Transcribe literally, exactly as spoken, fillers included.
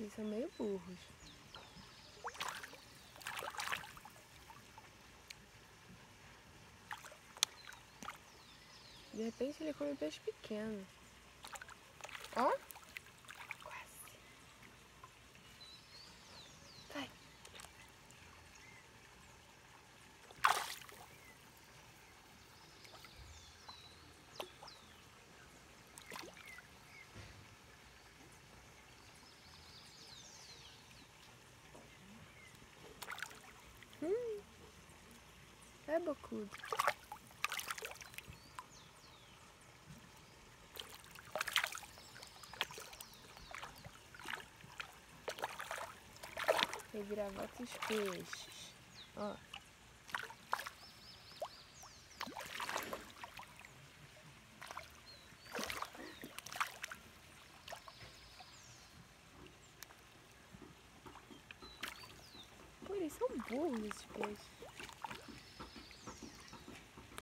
Eles são meio burros. De repente ele come peixe pequeno. Ó. Quase. Vai. Hum. É bocudo. Reviravolta os peixes. Ó. Pô, eles são burros esses peixes.